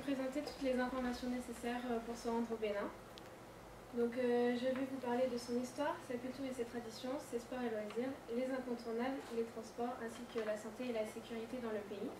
présenter toutes les informations nécessaires pour se rendre au Bénin. Donc je vais vous parler de son histoire, sa culture et ses traditions, ses sports et loisirs, les incontournables, les transports, ainsi que la santé et la sécurité dans le pays.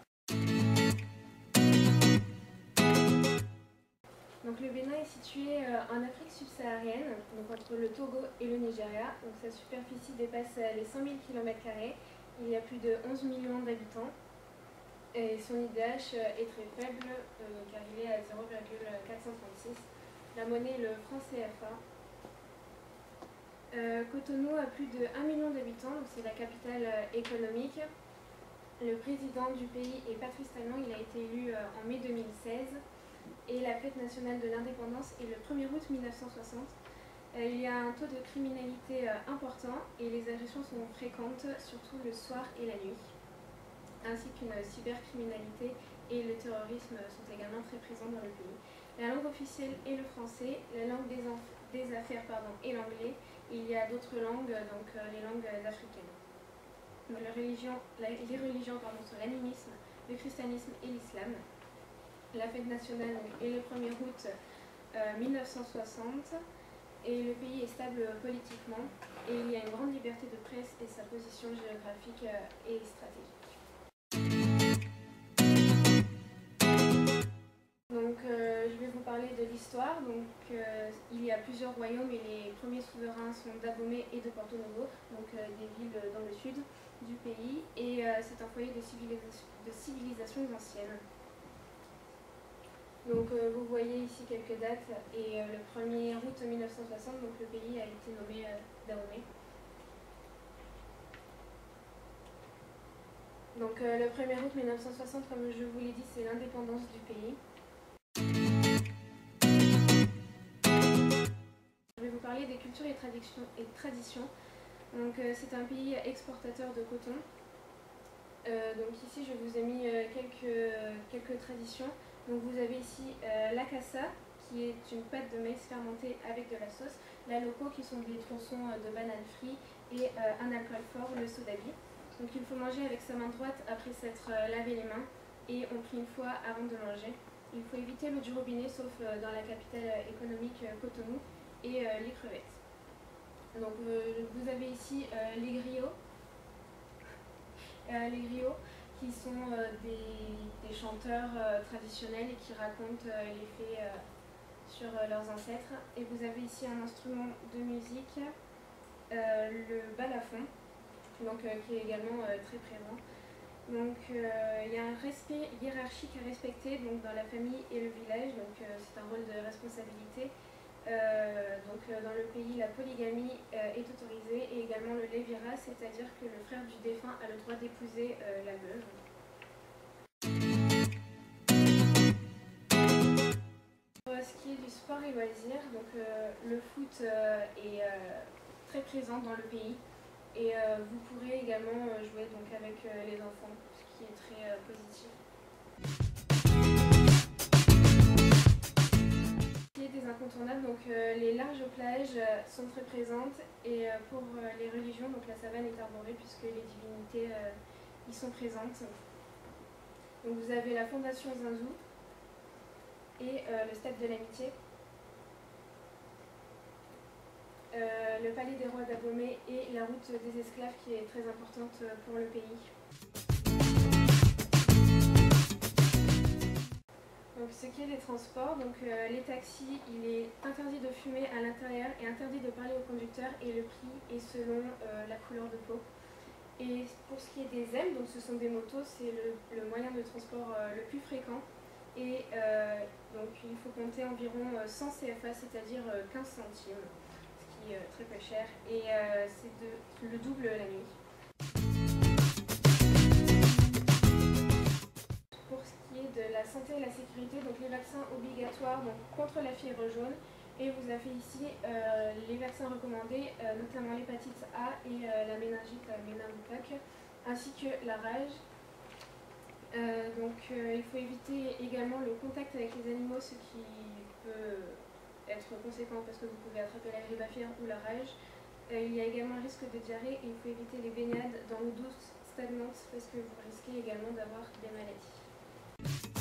Donc le Bénin est situé en Afrique subsaharienne, donc entre le Togo et le Nigeria. Donc sa superficie dépasse les 100 000 km². Il y a plus de 11 millions d'habitants. Et son IDH est très faible car il est à 0,436. La monnaie est le franc CFA. Cotonou a plus de 1 million d'habitants, donc c'est la capitale économique. Le président du pays est Patrice Talon, il a été élu en mai 2016. Et la fête nationale de l'indépendance est le 1er août 1960. Il y a un taux de criminalité important et les agressions sont fréquentes, surtout le soir et la nuit, ainsi qu'une cybercriminalité et le terrorisme sont également très présents dans le pays. La langue officielle est le français, la langue des affaires est l'anglais. Il y a d'autres langues, donc les langues africaines. Les religions sont l'animisme, le christianisme et l'islam. La fête nationale est le 1er août 1960 et le pays est stable politiquement et il y a une grande liberté de presse et sa position géographique est stratégique. Donc je vais vous parler de l'histoire. Il y a plusieurs royaumes et les premiers souverains sont d'Abomey et de Porto Novo, donc des villes dans le sud du pays, et c'est un foyer de civilisations anciennes. Donc vous voyez ici quelques dates et le 1er août 1960, donc le pays a été nommé Dahomey. Donc le 1er août 1960, comme je vous l'ai dit, c'est l'indépendance du pays. Je vais vous parler des cultures et traditions. Donc c'est un pays exportateur de coton. Donc ici je vous ai mis quelques traditions. Donc vous avez ici l'akassa, qui est une pâte de maïs fermentée avec de la sauce, la loco, qui sont des tronçons de bananes frits, et un alcool fort, le sodabi. Donc il faut manger avec sa main droite après s'être lavé les mains et on prie une fois avant de manger. Il faut éviter l'eau du robinet, sauf dans la capitale économique Cotonou, et les crevettes. Donc vous avez ici les griots. Les griots qui sont des chanteurs traditionnels et qui racontent les faits sur leurs ancêtres. Et vous avez ici un instrument de musique, le balafon, donc, qui est également très présent. Donc il y a un respect hiérarchique à respecter donc, dans la famille et le village, donc c'est un rôle de responsabilité. Dans le pays, la polygamie est autorisée et également le lévira, c'est-à-dire que le frère du défunt a le droit d'épouser la veuve. Pour ce qui est du sport et loisirs, donc, le foot est très présent dans le pays et vous pourrez également jouer donc, avec les enfants, ce qui est très positif. Des incontournables, donc les larges plages sont très présentes et pour les religions, donc la savane est arborée puisque les divinités y sont présentes. Donc vous avez la fondation Zinzou et le stade de l'amitié, le palais des rois d'Abomey et la route des esclaves qui est très importante pour le pays. Donc, ce qui est des transports, donc les taxis, il est interdit de fumer à l'intérieur et interdit de parler au conducteur et le prix est selon la couleur de peau. Et pour ce qui est des ailes, donc ce sont des motos, c'est le moyen de transport le plus fréquent et donc il faut compter environ 100 CFA, c'est-à-dire 15 centimes, ce qui est très peu cher et c'est le double la nuit. De la santé et la sécurité, donc les vaccins obligatoires donc, contre la fièvre jaune et vous avez ici les vaccins recommandés, notamment l'hépatite A et la méningite, méningocoque, ainsi que la rage. Il faut éviter également le contact avec les animaux, ce qui peut être conséquent parce que vous pouvez attraper la grippe aviaire ou la rage. Il y a également un risque de diarrhée et il faut éviter les baignades dans l'eau douce stagnante parce que vous risquez également d'avoir des maladies.